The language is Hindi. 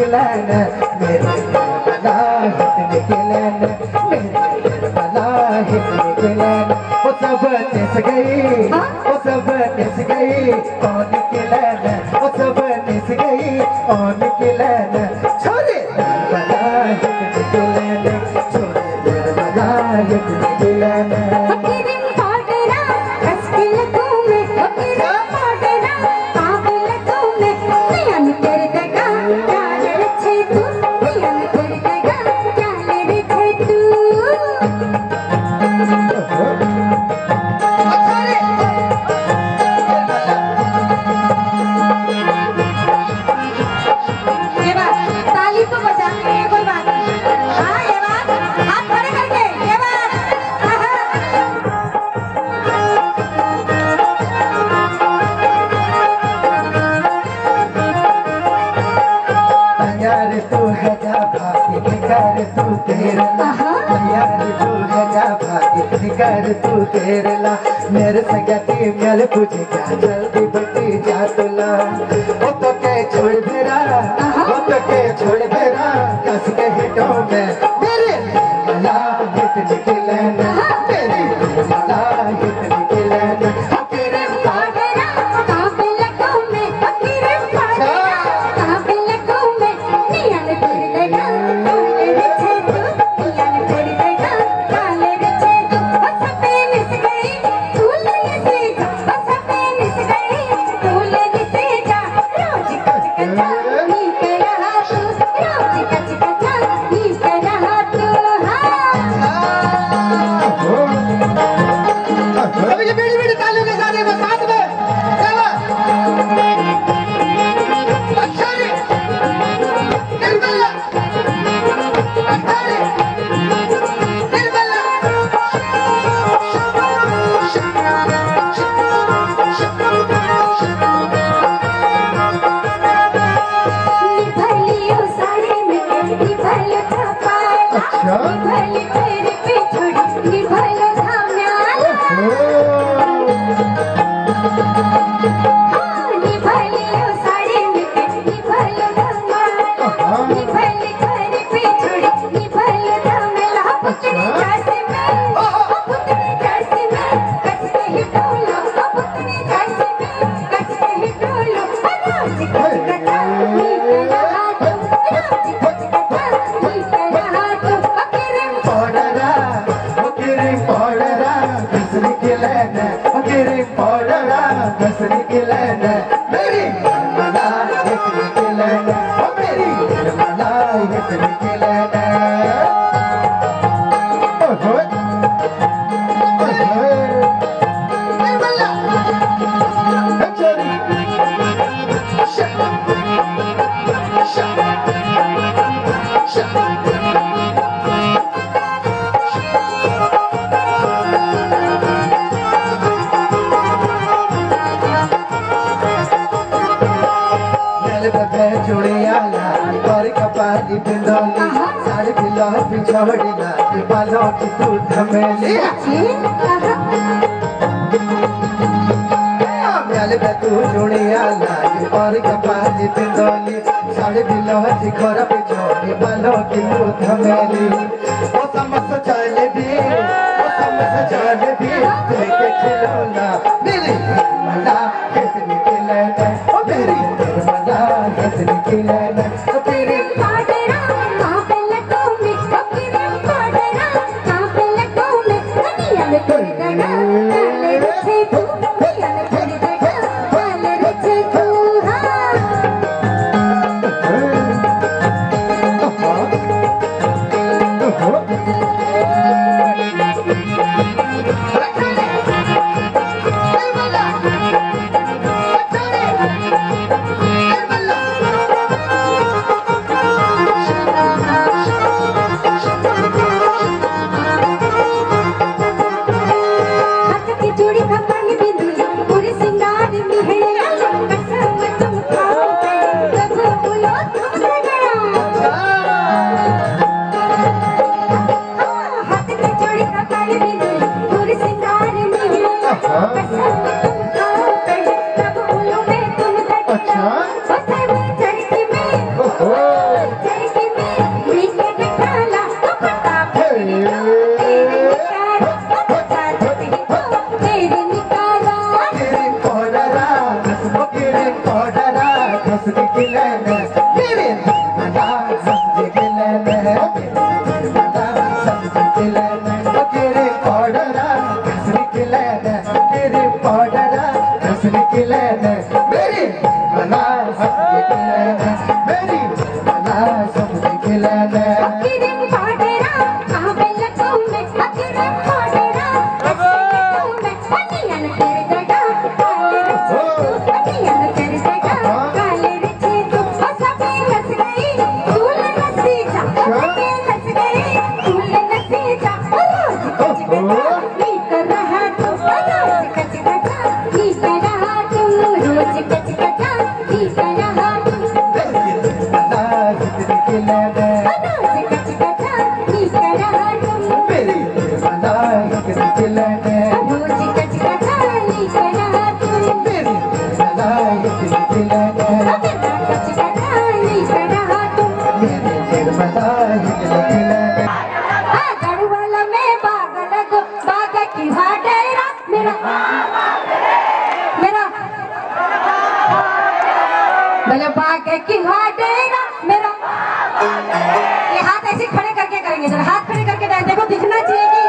निकलन मेरे मलाहित निकलन मेरे मलाहित निकलन वो सब निस गई वो सब निस गई और निकलन वो सब निस गई और निकलन छोरे मलाहित निकलन छोरे मलाहित निकलन कर तू केरला मेरे संगति मिल तुझे क्या जल्दी बटी जा तुला वो तो के छोड़ मेरा वो तो के छोड़ मेरा कस के हिटों में मेरे मला हिट निकले ना मेरी मला हिट निकले ना तेरे पागरा काबिल को में तेरे पागरा काबिल को में नियन कर देगा छोड़ना बालों की तू धमेली म्याल में तू जुड़िया लाई और कपाली बिंदोली साड़ी बिलो जी खोरा पे छोड़ी बालों की तू धमेली वो समझ चले भी वो समझ चले भी लेके खिलौना मेरी मना कैसे निकले ओ मेरी मना कैसे निकले ओ तेरी खिलौने अकिरम पाडेरा कहाँ पे लटू में अकिरम पाडेरा में पनियन तेरे जगा काले पनियन तेरे जगा काले रिचे तू सबे नस गई तूल नसी जा सबे नस गई तूल नसी जा रोज कच कचा नी कर रहा तू रोज कच कचा नी कर रहा तू रोज कच कचा नी कर रहा तू खिलौने रोज कच कचा नी कर रहा तू मेरी मलाइक खिलौने रोज कच कचा नी कर रहा तू मेरी मलाइक खिलौने कच कचा नी कर रहा तू मेरी मलाइक खिलौने गढ़वाला में बाग लगो बाग की हाडेरा मेरा मेरा बोले बाग की हाडेरा मेरा ये हाथ ऐसे खड़े करके करेंगे जरा हाथ खड़े करके देखो दिखना चाहिए कि